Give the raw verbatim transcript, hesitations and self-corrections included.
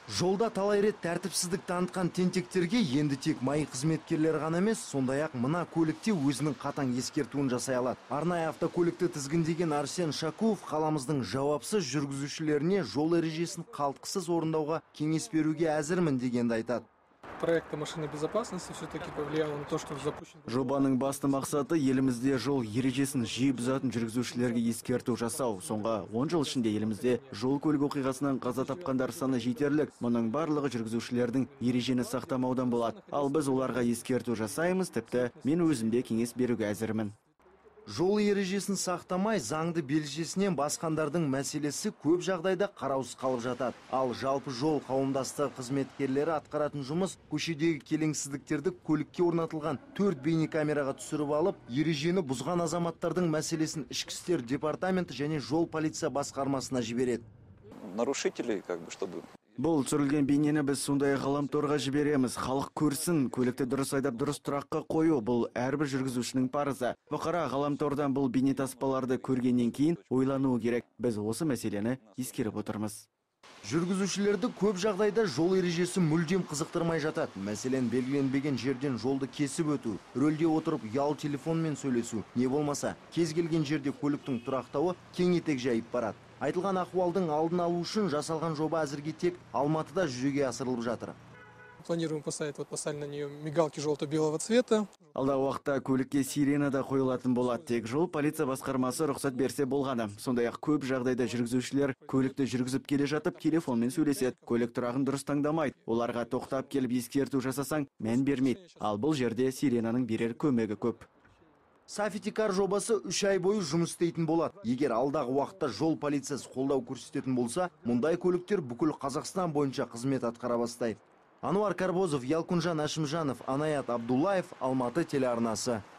Жолда талай рет тәртіпсіздік танытқан тентектерге енді тек май қызметкерлері ғана емес, сондай-ақ мына көлікте өзінің қатаң ескертуін жасай алады. Арнайы автокөлікті тізгіндеген Арсен Шакуов қаламыздың жауапсыз жүргізушілеріне жол ережесін қалтқысыз орындауға кеңес беруге әзірмін дегенді айтады. Проекта машины безопасности все-таки повлияло на то, что запущен. Жобаның басты мақсаты елімізде жол ережесін жиі бұзатын жүргізушілерге ескерту жасау. Соңғы он жыл ішінде елімізде жол көлік оқиғасынан қаза тапқандар саны жетерлік. Мұның барлығы жүргізушілердің ережені сақтамаудан болады. Ал біз оларға ескерту жасаймыз, тіпті мен өзімде кеңес беруге әзірмін. Жол ережесін сақтамай, заңды белгісінен басқандардың мәселесі көп жағдайда қараусыз қалып жатады. Ал жалпы жол қауымдастығы қызметкерлері атқаратын жұмыс көшедегі келеңсіздіктерді көлікке орнатылған төрт бейнекамераға түсіріп алып, ережені бұзған азаматтардың мәселесін ішкі істер департаменті және жол полиция басқармасына жібереді. Нарушителей, как бы, чтобы... Бұл түсірілген бейнені біз сондай ғаламторға жібереміз. Халық көрсін, көлікті дұрыс айдап дұрыс тұраққа қою. Бұл әрбір жүргізушінің парызы. Бұқара ғаламтордан бұл бейнетаспаларды көргеннен кейін ойлануы керек. Біз осы мәселені ескеріп отырмыз. Жүргізушілерді көп жағдайда жол ережесі мүлдем қызықтырмай жатады. Мәселен, белгіленбеген жерден жолды кесіп өту, рөлде отырып ұялы телефонмен сөйлесу, не болмаса, кез келген жерде көліктің тұрақтауы кең етек жайып барады. Айтылған ахуалдың алдын алу үшін жасалған жоба әзірге тек Алматыда жүзеге асырылып жатыр. Планируем поставить, вот поставили на нее мигалки желто-белого цвета. Алдағы уақытта көлікке сирена да қойылатын болады. Тек жол полиция басқармасы рұқсат берсе болғаны. Сондай-ақ көп жағдайда жүргізушілер көлікті жүргізіп келе жатып телефонмен сөйлеседі. Көлік тұрағын дұрыс таңдамайды. Оларға тоқтап келіп ескерту жасасаң, мән бермейді. Ал бұл жерде сиренаның берер көмегі көп. Сафетикар жобасы үш ай бойы жұмыс істейтін болады. Егер алдағы уақытта жол полициясы қолдау көрсететін болса, мұндай көліктер бүкіл Қазақстан бойынша қызмет атқара бастайды. Ануар Карбозов, Ялкунжан Ашимжанов, Анаят Абдуллаев, Алматы телеарнасы.